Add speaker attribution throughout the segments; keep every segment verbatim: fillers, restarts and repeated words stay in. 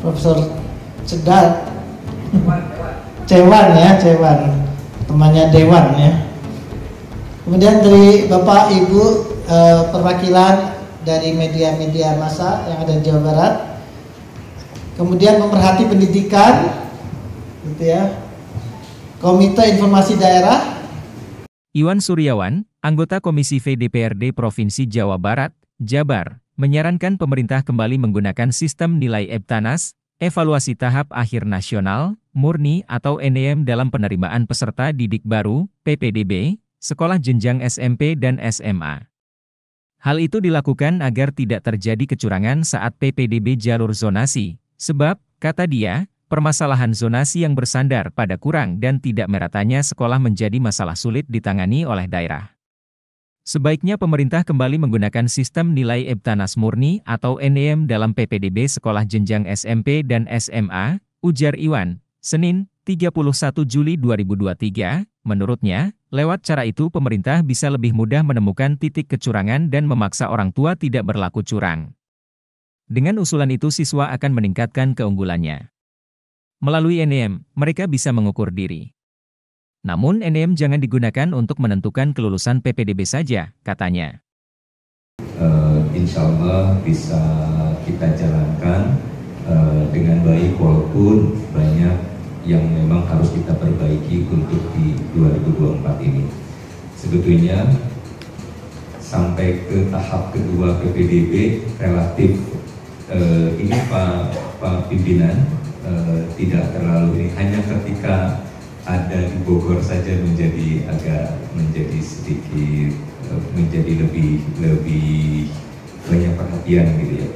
Speaker 1: Profesor Sedat, Cewan ya, Cewan, temannya Dewan ya. Kemudian dari Bapak Ibu eh, perwakilan dari media-media massa yang ada di Jawa Barat. Kemudian pemerhati pendidikan, gitu ya. Komite Informasi Daerah.
Speaker 2: Iwan Suryawan, anggota Komisi V D P R D Provinsi Jawa Barat, Jabar, menyarankan pemerintah kembali menggunakan sistem nilai EBTANAS, evaluasi tahap akhir nasional, murni atau N E M dalam penerimaan peserta didik baru, P P D B, sekolah jenjang S M P dan S M A. Hal itu dilakukan agar tidak terjadi kecurangan saat P P D B jalur zonasi, sebab, kata dia, permasalahan zonasi yang bersandar pada kurang dan tidak meratanya sekolah menjadi masalah sulit ditangani oleh daerah. Sebaiknya pemerintah kembali menggunakan sistem nilai EBTANAS murni atau N E M dalam P P D B sekolah jenjang S M P dan S M A, ujar Iwan, Senin, tiga puluh satu Juli dua ribu dua puluh tiga. Menurutnya, lewat cara itu pemerintah bisa lebih mudah menemukan titik kecurangan dan memaksa orang tua tidak berlaku curang. Dengan usulan itu siswa akan meningkatkan keunggulannya. Melalui N E M, mereka bisa mengukur diri. Namun N E M jangan digunakan untuk menentukan kelulusan P P D B saja, katanya.
Speaker 3: Uh, insya Allah bisa kita jalankan uh, dengan baik walaupun banyak yang memang harus kita perbaiki untuk di dua ribu dua puluh empat ini. Sebetulnya sampai ke tahap kedua P P D B relatif uh, ini Pak, Pak Pimpinan uh, tidak terlalu ini, hanya ketika ada di Bogor saja menjadi agak menjadi sedikit menjadi lebih lebih banyak perhatian gitu ya.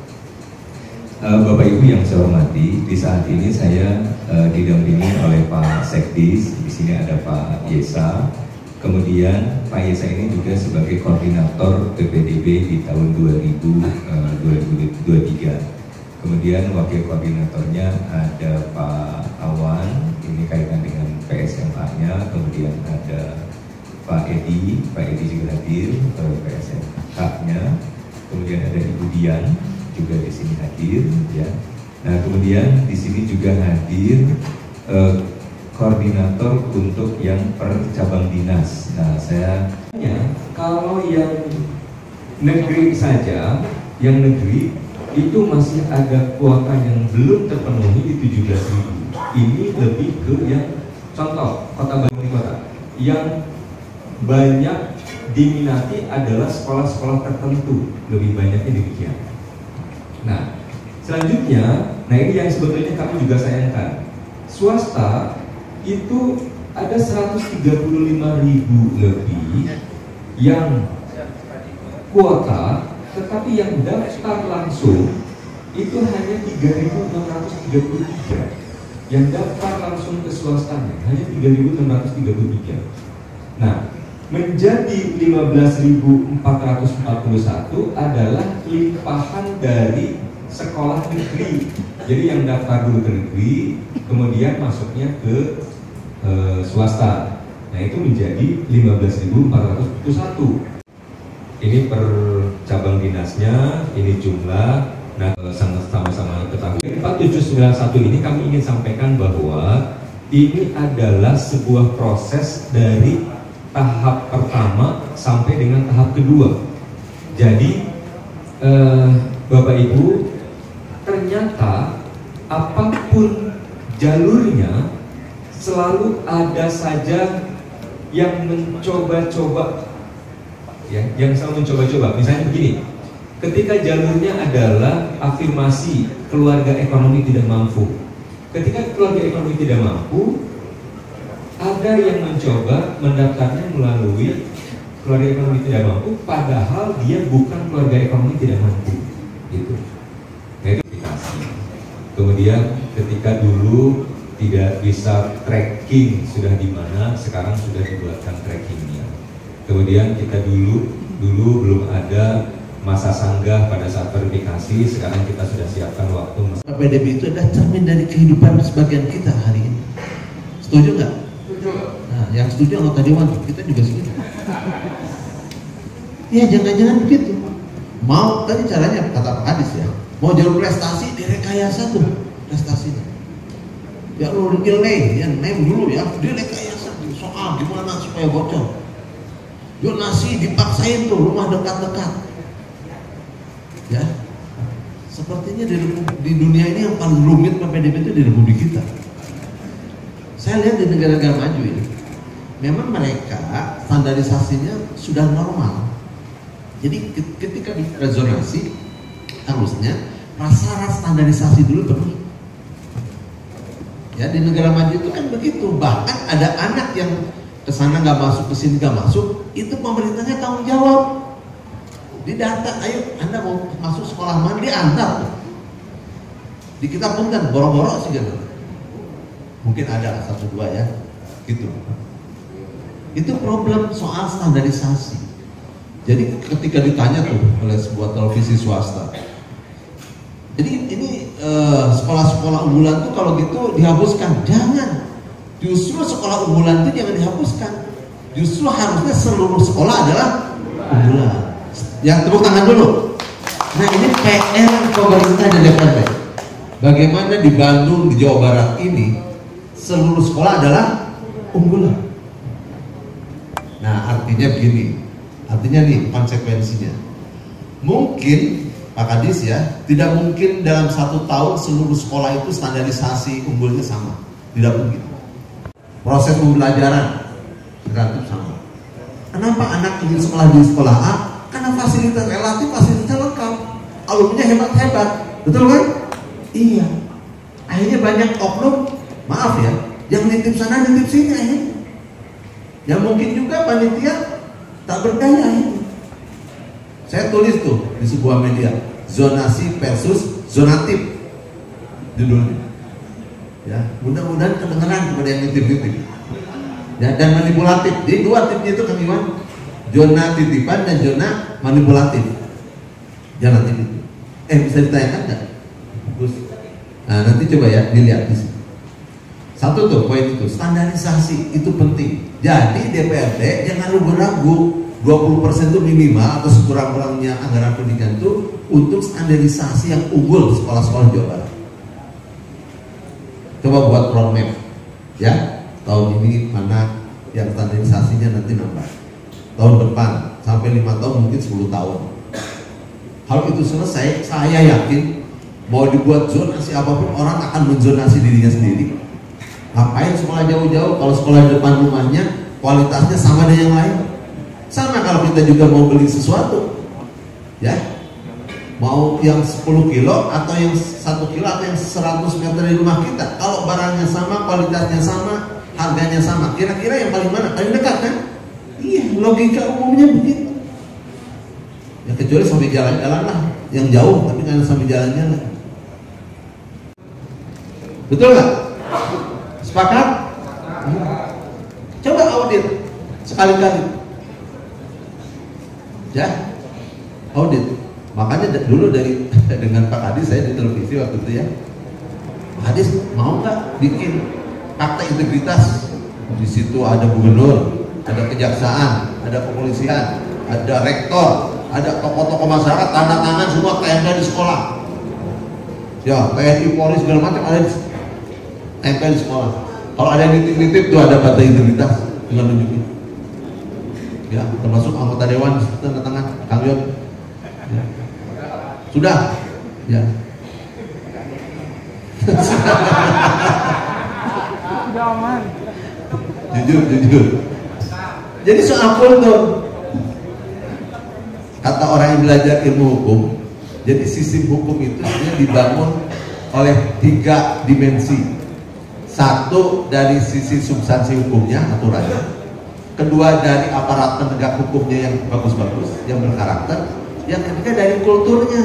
Speaker 3: Uh, Bapak Ibu yang saya hormati, di saat ini saya uh, didampingi oleh Pak Sekdis, di sini ada Pak Yesa, kemudian Pak Yesa ini juga sebagai koordinator P P D B di tahun dua ribu dua puluh tiga. Kemudian wakil koordinatornya ada Pak Awan, ini kaitan dengan P S M A-nya, kemudian ada Pak Edi, Pak Edi juga hadir, P S M K-nya, kemudian ada Ibu Dian juga di sini hadir, ya. Nah kemudian di sini juga hadir eh, koordinator untuk yang per cabang dinas. Nah saya, ya, kalau yang negeri saja, yang negeri itu masih ada kuota yang belum terpenuhi di tujuh belas ribu. Ini lebih ke yang contoh Kota Bandung Kota yang banyak diminati adalah sekolah-sekolah tertentu, lebih banyaknya demikian. Nah, selanjutnya, nah ini yang sebetulnya kami juga sayangkan. Swasta itu ada seratus tiga puluh lima ribu lebih yang kuota, tetapi yang daftar langsung itu hanya tiga ribu enam ratus tiga puluh tiga. Yang daftar langsung ke swastanya hanya tiga ribu enam ratus tiga puluh tiga. Nah, menjadi lima belas ribu empat ratus empat puluh satu adalah limpahan dari sekolah negeri. Jadi yang daftar dulu ke negeri, kemudian masuknya ke e, swasta. Nah, itu menjadi lima belas ribu empat ratus empat puluh satu. Ini per cabang dinasnya, ini jumlah. Nah, sangat sama-sama ketahui. empat tujuh sembilan satu ini kami ingin sampaikan bahwa ini adalah sebuah proses dari tahap pertama sampai dengan tahap kedua. Jadi, eh, Bapak Ibu, ternyata apapun jalurnya selalu ada saja yang mencoba-coba. Ya, yang selalu mencoba-coba. Misalnya begini, ketika jalurnya adalah afirmasi keluarga ekonomi tidak mampu. Ketika keluarga ekonomi tidak mampu, ada yang mencoba mendaftarnya melalui keluarga ekonomi tidak mampu, padahal dia bukan keluarga ekonomi tidak mampu. Gitu. Verifikasi. Kemudian ketika dulu tidak bisa tracking sudah di mana, sekarang sudah dibuatkan trackingnya. Kemudian kita dulu dulu belum ada masa sanggah pada saat verifikasi, sekarang kita sudah siapkan waktu.
Speaker 4: P P D B itu adalah cermin dari kehidupan sebagian kita hari ini. Setuju nggak? Setuju. Nah, yang setuju anggota dewan, kita juga setuju. Ya jangan-jangan begitu. Mau tadi caranya kata Pak Hadis ya, Mau jalur prestasi direkayasa tuh prestasinya. Ya lu nilai, ya name dulu ya, direkayasa soal gimana supaya bocor. Donasi dipaksain tuh rumah dekat-dekat. Ya, sepertinya di, di dunia ini yang paling rumit P P D B itu di Republik kita. Saya lihat di negara-negara maju ini, memang mereka standarisasinya sudah normal. Jadi ketika bicara zonasi, harusnya prasyarat standarisasi dulu penuh. Ya, di negara maju itu kan begitu. Bahkan ada anak yang kesana nggak masuk, kesini nggak masuk, itu pemerintahnya tanggung jawab. Di data, ayo Anda mau masuk sekolah mana, diantar. Di kita pun kan boro-boro sih gitu. Mungkin ada satu dua ya, gitu. Itu problem soal standarisasi. Jadi ketika ditanya tuh oleh sebuah televisi swasta, jadi ini uh, sekolah-sekolah unggulan tuh kalau gitu dihapuskan. Jangan. Justru sekolah unggulan itu jangan dihapuskan. Justru harusnya seluruh sekolah adalah unggulan. Yang tepuk tangan dulu. Nah ini P R pemerintah dan D P R D. Bagaimana di Bandung, di Jawa Barat ini seluruh sekolah adalah unggulan. Nah artinya begini. Artinya nih konsekuensinya. Mungkin Pak Kadis ya, tidak mungkin dalam satu tahun seluruh sekolah itu standarisasi unggulnya sama. Tidak mungkin. Proses pembelajaran relatif sama. Kenapa anak ingin sekolah di sekolah A? Karena fasilitas relatif, fasilitasnya lengkap, alumninya hebat-hebat, betul kan? Iya. Akhirnya banyak oknum, maaf ya, yang nitip sana nitip sini akhirnya. Ya mungkin juga panitia tak berdaya akhirnya. Saya tulis tuh di sebuah media, zonasi versus zonatif judulnya. Ya, mudah-mudahan kedengeran kepada yang nitip-nitip. Ya, dan manipulatif. Jadi dua tipnya itu kan Iwan, zona titipan dan zona manipulatif. Jangan titip itu. Eh bisa ditanyakan nggak? Bagus. Nah nanti coba ya dilihat di sini. Satu tuh poin itu, standarisasi itu penting. Jadi D P R D jangan ragu-ragu. dua puluh persen itu minimal atau sekurang-kurangnya anggaran pendidikan itu untuk standarisasi yang unggul sekolah-sekolah Jawa Barat. Coba buat roadmap ya, tahun ini mana yang standarisasinya nanti nambah, tahun depan sampai lima tahun mungkin sepuluh tahun. Kalau itu selesai, saya yakin mau dibuat zonasi apapun orang akan menzonasi dirinya sendiri. Ngapain sekolah jauh-jauh kalau sekolah di depan rumahnya kualitasnya sama dengan yang lain. Sama kalau kita juga mau beli sesuatu, ya, mau yang sepuluh kilo atau yang satu kilo atau yang seratus meter dari rumah kita, kalau barangnya sama, kualitasnya sama, harganya sama, kira-kira yang paling mana? Paling dekat kan? Iya, logika umumnya begitu. Ya kecuali sampai jalan-jalan lah, yang jauh, tapi kan sampai jalan-jalan. Betul nggak? Sepakat? Coba audit sekali-kali. Ya, audit. Makanya dulu dari dengan Pak Kadis saya di televisi waktu itu ya. Pak Kadis mau nggak bikin fakta integritas? Di situ ada gubernur, ada kejaksaan, ada kepolisian, ada rektor, ada tokoh-tokoh masyarakat, tanda tangan semua tempel di sekolah. Ya, T N I, Polri segala macam ada di tempel di sekolah. Kalau ada nitip-nitip tuh ada fakta integritas dengan nunjukin. Ya, termasuk anggota dewan tanda tangan Kang Yon. Ya. Sudah, ya.
Speaker 5: Sudah aman.
Speaker 4: Jujur, jujur. Jadi soal kultur, kata orang yang belajar ilmu hukum, jadi sistem hukum itu sebenarnya dibangun oleh tiga dimensi. Satu dari sisi substansi hukumnya, aturannya. Kedua dari aparat penegak hukumnya yang bagus-bagus, yang berkarakter. Yang ketiga dari kulturnya.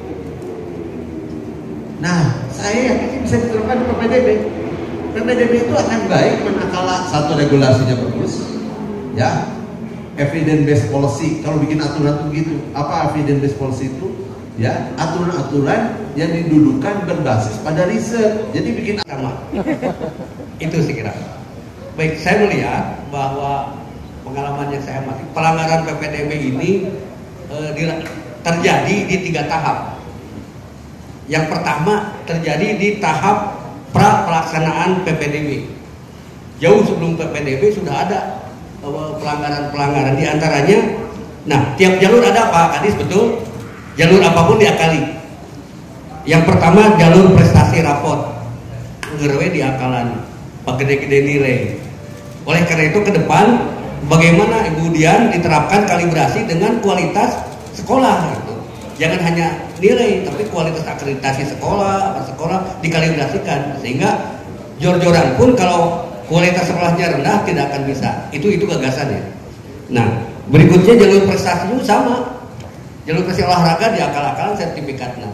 Speaker 4: Nah, saya yakin bisa diterapkan di P P D B. P P D B itu akan baik manakala satu regulasinya bagus, ya, evidence based policy. Kalau bikin aturan itu begitu. Apa evidence based policy itu? Ya, aturan-aturan yang didudukan berbasis pada riset. Jadi bikin
Speaker 6: sama. Itu sih kira. Baik, saya melihat bahwa pengalaman yang saya amati, pelanggaran P P D B ini e, di, terjadi di tiga tahap. Yang pertama terjadi di tahap pra pelaksanaan P P D B. Jauh sebelum P P D B sudah ada pelanggaran-pelanggaran, di antaranya, nah tiap jalur ada Pak Kadis, betul, jalur apapun diakali. Yang pertama jalur prestasi raport, ngerwe diakalan, pak gede-gede nilai. Oleh karena itu ke depan bagaimana kemudian diterapkan kalibrasi dengan kualitas sekolah gitu. Jangan hanya nilai, tapi kualitas akreditasi sekolah, apa sekolah dikalibrasikan sehingga jor-joran pun kalau kualitas sekolahnya rendah tidak akan bisa. Itu itu gagasannya. Nah, berikutnya jalur prestasi itu sama. Jalur prestasi olahraga diakal-akalan sertifikatnya.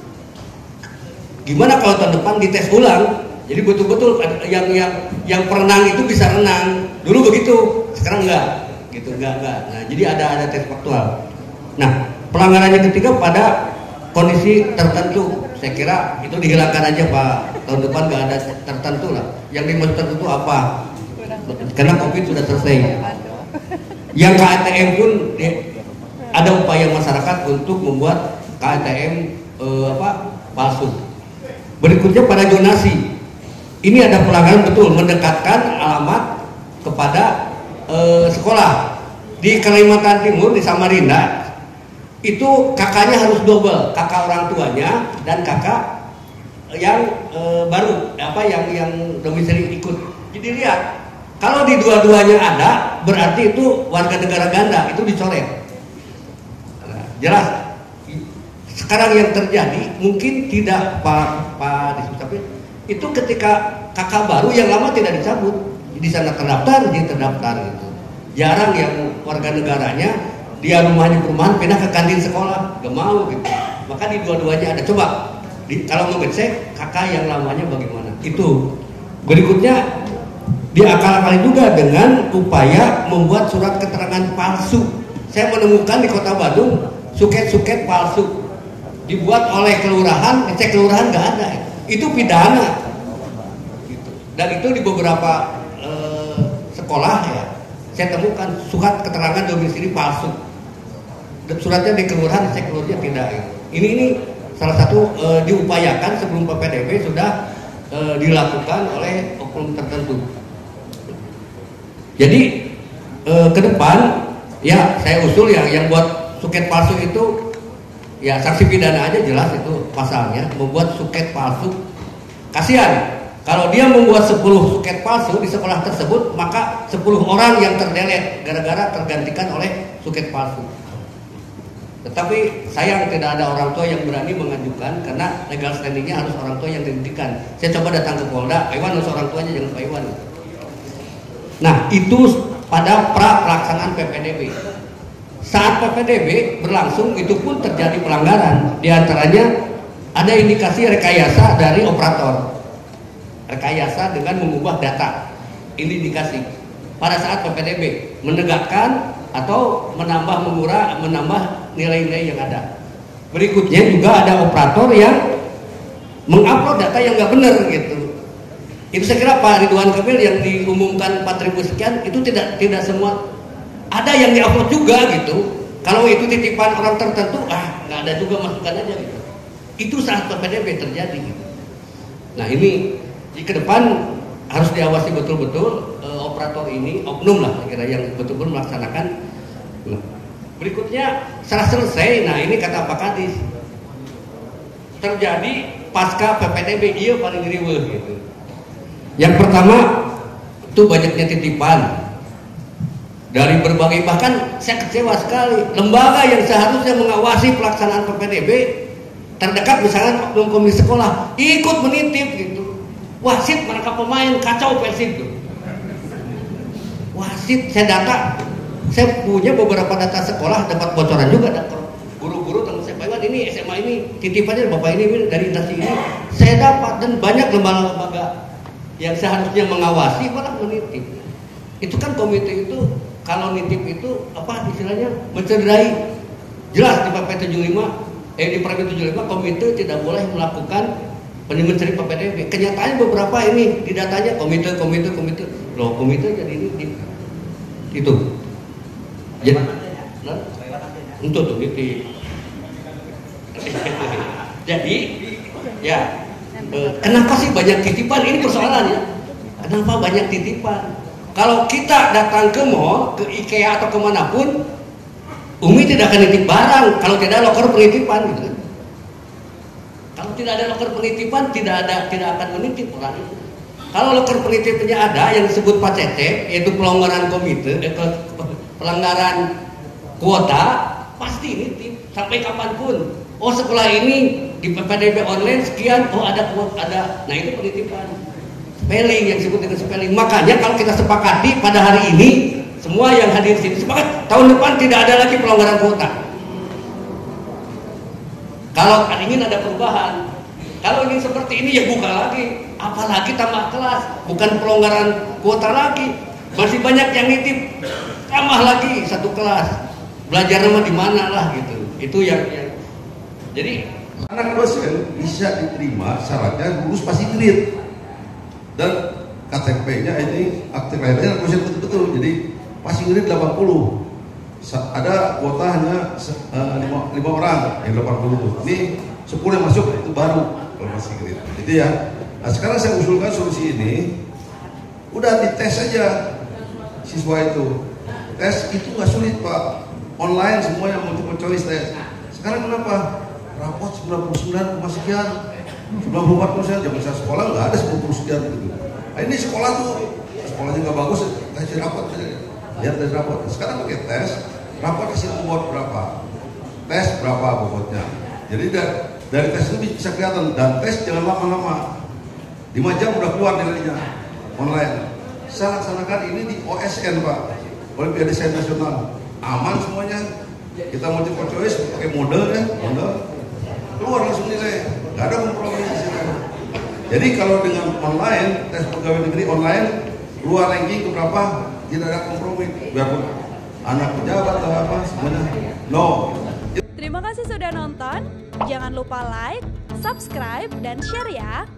Speaker 6: Gimana kalau tahun depan dites ulang? Jadi betul-betul yang yang yang perenang itu bisa renang. Dulu begitu, sekarang enggak. Gitu enggak enggak. Nah, jadi ada ada tes faktual. Nah, pelanggaran yang ketiga pada kondisi tertentu. Saya kira itu dihilangkan aja Pak. Tahun depan nggak ada tertentu lah. Yang dimaksud tertentu apa? Karena COVID sudah selesai. Yang K A T M pun ada upaya masyarakat untuk membuat K A T M eh, apa palsu. Berikutnya pada zonasi. Ini ada pelanggaran betul mendekatkan alamat kepada eh, sekolah. Di Kalimantan Timur di Samarinda itu kakaknya harus double, kakak orang tuanya dan kakak yang e, baru apa yang yang domisili ikut. Jadi lihat, kalau di dua-duanya ada berarti itu warga negara ganda, itu dicoret. Nah, jelas. Sekarang yang terjadi mungkin tidak Pak Pak tapi itu ketika kakak baru yang lama tidak dicabut, di sana terdaftar, jadi terdaftar gitu. Jarang yang warga negaranya dia rumahnya perumahan pindah ke kantin sekolah, gak mau gitu. Maka di dua-duanya ada. Coba di, kalau mau ngecek kakak yang lamanya bagaimana. Itu berikutnya diakal-akali juga dengan upaya membuat surat keterangan palsu. Saya menemukan di Kota Bandung suket-suket palsu dibuat oleh kelurahan, ngecek kelurahan gak ada. Itu pidana gitu. Dan itu di beberapa eh, sekolah ya saya temukan surat keterangan domisili palsu. Suratnya di kelurahan, cek kelurahannya tidak. Ini ini salah satu e, diupayakan sebelum P P D B sudah e, dilakukan oleh oknum tertentu. Jadi e, ke depan ya saya usul ya yang buat suket palsu itu ya sanksi pidana aja jelas itu pasalnya, membuat suket palsu. Kasihan kalau dia membuat sepuluh suket palsu di sekolah tersebut, maka sepuluh orang yang terdelet gara-gara tergantikan oleh suket palsu. Tetapi sayang tidak ada orang tua yang berani mengajukan karena legal standingnya harus orang tua yang dihentikan. Saya coba datang ke Polda, Pak Iwan harus orang tuanya, jangan Pak Iwan. Nah itu pada pra pelaksanaan P P D B. Saat P P D B berlangsung itu pun terjadi pelanggaran. Di antaranya ada indikasi rekayasa dari operator. Rekayasa dengan mengubah data. Ini indikasi. Pada saat P P D B menegakkan atau menambah mengurang, menambah nilai-nilai yang ada. Berikutnya juga ada operator yang mengupload data yang nggak benar gitu. Itu saya kira Pak Ridwan Kamil yang diumumkan empat ribu sekian itu tidak tidak semua ada yang diupload juga gitu. Kalau itu titipan orang tertentu, ah nggak ada juga masukkan aja gitu. Itu saat P P D B terjadi gitu. Nah ini di ke depan harus diawasi betul-betul e, operator ini, oknum lah kira yang betul-betul melaksanakan. Nah, berikutnya setelah selesai, nah ini kata Pak Kadis terjadi pasca P P D B iya paling riweuh gitu. Yang pertama itu banyaknya titipan dari berbagai, bahkan saya kecewa sekali lembaga yang seharusnya mengawasi pelaksanaan P P D B terdekat misalnya oknum komisi sekolah ikut menitip gitu. Wasit menangkap pemain kacau Persib tuh. Wasit saya data, saya punya beberapa data sekolah dapat bocoran juga data guru-guru tentang saya Pak ini S M A ini titipannya bapak ini dari instansi ini saya dapat, dan banyak lembaga-lembaga yang seharusnya mengawasi malah menitip. Itu kan komite itu kalau nitip itu apa istilahnya mencederai. Jelas di P P tujuh puluh lima eh di Permen tujuh puluh lima komite tidak boleh melakukan mencari P P D B. Kenyataannya beberapa ini di datanya komite komite komite loh komite jadi ini di, itu jadi nah, untuk tuh gitu. Jadi Ya, eh, kenapa sih banyak titipan? Ini persoalannya. Kenapa banyak titipan? Kalau kita datang ke mall, ke IKEA atau kemanapun, Umi tidak akan nitip barang kalau tidak ada loker penitipan, gitu. Kalau tidak ada loker penitipan, tidak ada tidak akan menitip orang. Kalau loker penitipannya ada yang disebut P C T, yaitu pelanggaran komite, eh, pelanggaran kuota, pasti nitip sampai kapanpun. Oh sekolah ini di P P D B online sekian, oh ada ada, nah itu penitipan. Spelling yang disebut dengan spelling. Makanya kalau kita sepakati pada hari ini, semua yang hadir di sini sepakat tahun depan tidak ada lagi pelonggaran kuota. Kalau ingin ada perubahan, kalau ingin seperti ini ya buka lagi, apalagi tambah kelas, bukan pelonggaran kuota lagi. Masih banyak yang nitip, tambah lagi satu kelas. Belajar nama di mana lah gitu. Itu yang, yang jadi
Speaker 5: anak dosen bisa diterima syaratnya lulus pasti grade. Dan K T P-nya ini aktif lahirnya dosen betul-betul, jadi masih grade delapan puluh. Ada kuota hanya lima orang yang delapan puluh tuh. Ini sepuluh yang masuk itu baru kalau masih grade. Jadi ya. Nah, sekarang saya usulkan solusi ini, udah dites aja siswa itu. Tes itu nggak sulit Pak, online semua yang multiple choice tes. Sekarang kenapa? Rapot sembilan puluh sembilan sekian. sembilan puluh empat persen zaman saya sekolah nggak ada sembilan puluh sekian gitu. Nah ini sekolah tuh sekolahnya nggak bagus, kasih rapot lihat dari rapot. Sekarang pakai tes, rapot kasih bobot berapa, tes berapa bobotnya. Jadi dari, dari tes itu bisa kelihatan, dan tes jangan lama-lama, lima jam udah keluar nilainya online. Laksanakan ini di O S N Pak, Olimpiade Sains Nasional, aman semuanya. Kita multiple choice pakai model ya, model keluar langsung nilai. Gak ada kompromi di sini. Jadi kalau dengan online, tes pegawai negeri online, keluar ranking ke berapa, tidak ada kompromi. Biarpun anak pejabat atau apa, semuanya no.
Speaker 7: Terima kasih sudah nonton. Jangan lupa like, subscribe, dan share ya.